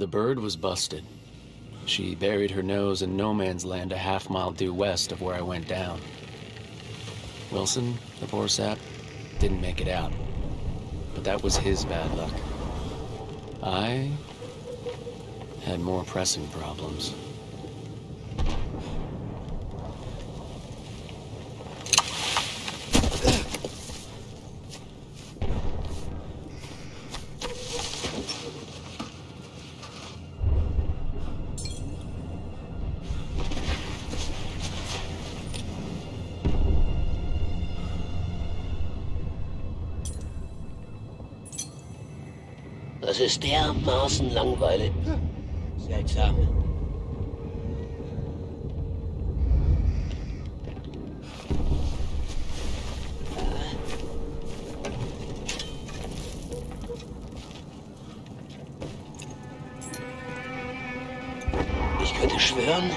The bird was busted. She buried her nose in no man's land a half-mile due west of where I went down. Wilson, the poor sap, didn't make it out. But that was his bad luck. I had more pressing problems. Das ist dermaßen langweilig. Seltsam. Ich könnte schwören.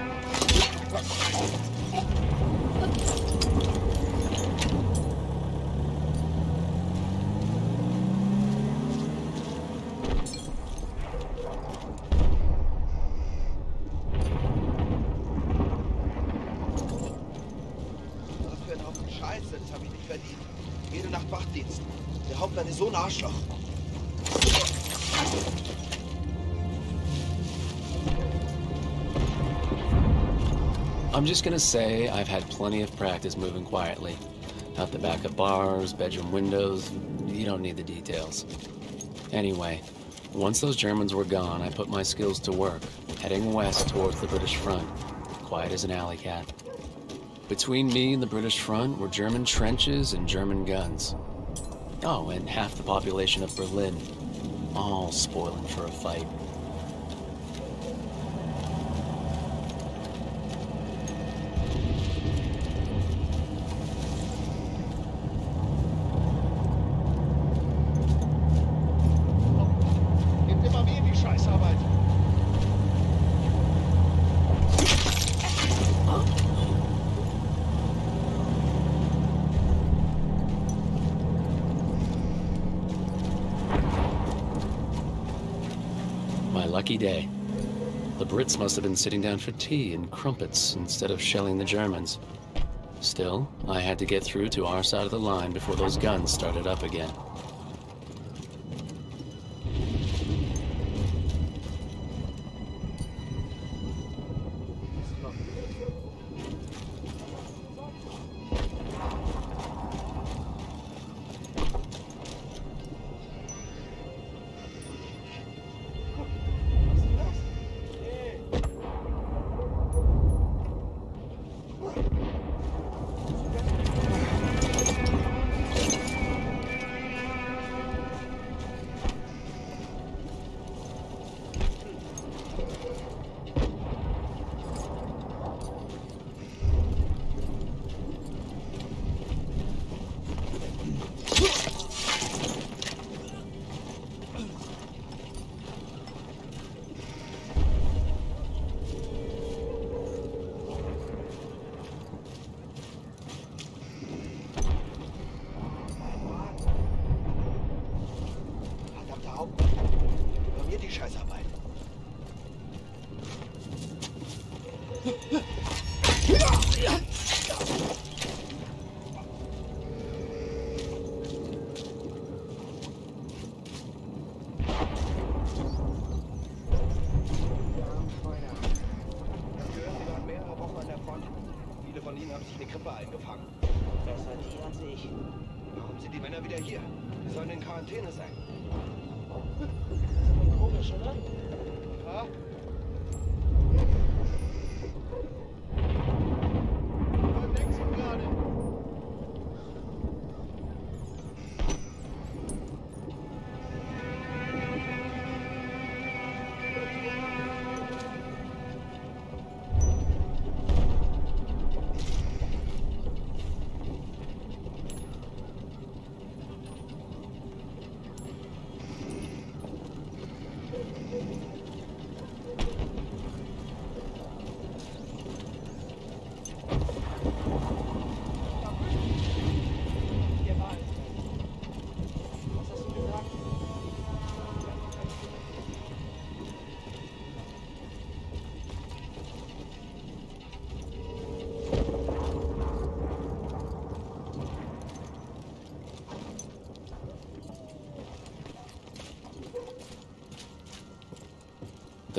Das habe ich nicht verdient. Jede Nacht Wachdienst. Der Hauptmann ist so ein Arschloch. I'm just gonna say I've had plenty of practice moving quietly. Out the back of bars, bedroom windows, you don't need the details. Anyway, once those Germans were gone, I put my skills to work, heading west towards the British front, quiet as an alley cat. Between me and the British front were German trenches and German guns. Oh, and half the population of Berlin, all spoiling for a fight. Lucky day. The Brits must have been sitting down for tea and crumpets instead of shelling the Germans. Still, I had to get through to our side of the line before those guns started up again. Warum sind die Männer wieder hier? Die sollen in Quarantäne sein. Komisch, oder? Ja? Was denkst du gerade?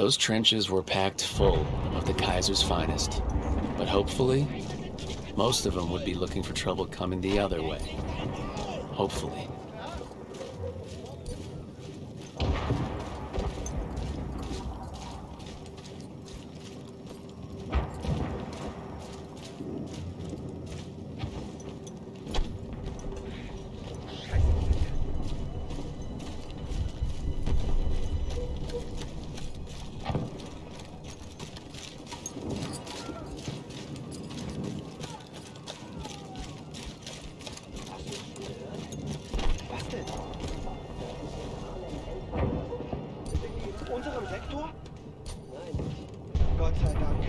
Those trenches were packed full of the Kaiser's finest. But hopefully, most of them would be looking for trouble coming the other way. Hopefully. Unserem Sektor? Nein. Gott sei Dank.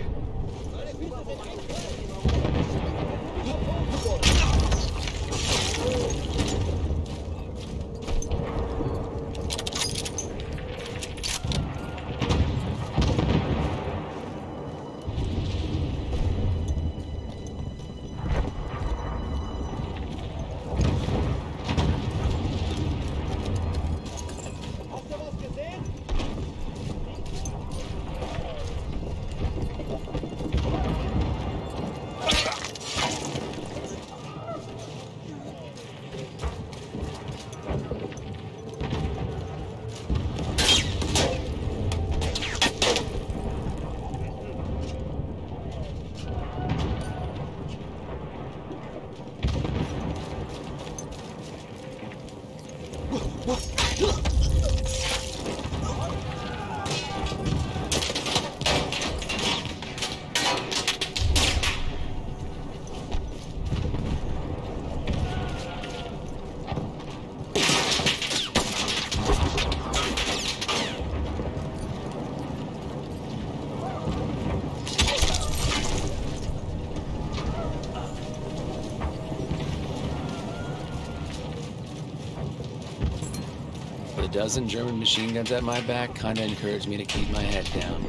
A dozen German machine guns at my back kinda encouraged me to keep my head down.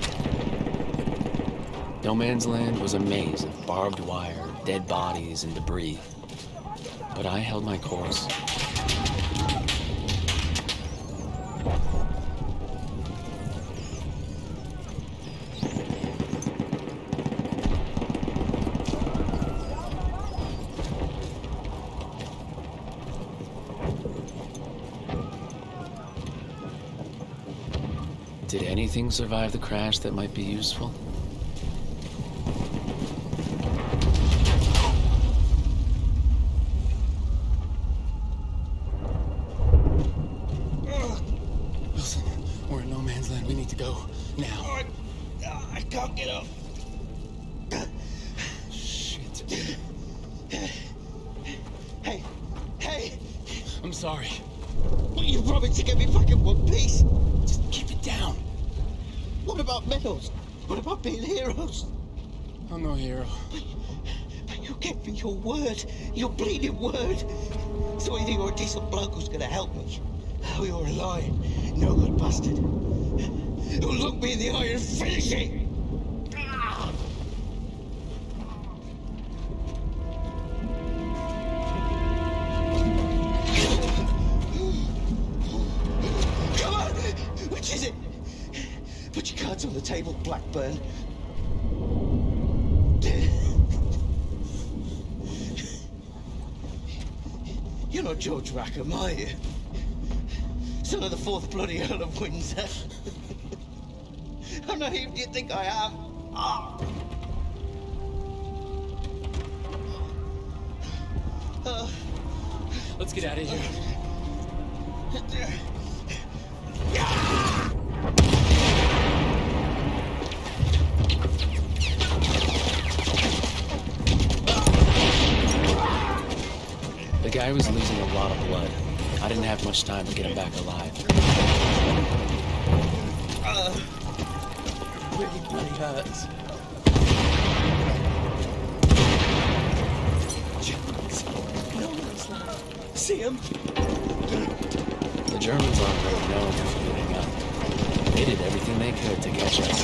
No Man's Land was a maze of barbed wire, dead bodies, and debris. But I held my course. Did anything survive the crash that might be useful? Wilson, we're in no man's land. We need to go now. I can't get up. Shit. Hey, hey! I'm sorry. You promised to get me back in one piece. Just keep it down. What about medals? What about being heroes? I'm no hero. But you gave me your word, your bleeding word. So you think you're a decent bloke who's gonna help me? Oh, you're a lying, no good bastard. Who'll look me in the eye and finish it. Ah! Come on! Which is it? Put your cards on the table, Blackburn. You're not George Rackham, are you? Son of the fourth bloody Earl of Windsor. How naive do you think I am? Ah! Let's get out of here. The guy was losing a lot of blood. I didn't have much time to get him back alive. Really bloody hurts. See him? The Germans aren't really known for giving up. They did everything they could to catch us.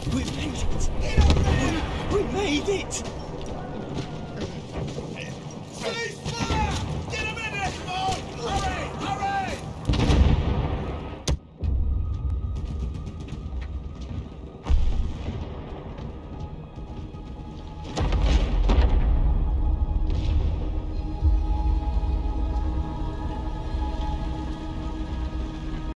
We made it! We made it!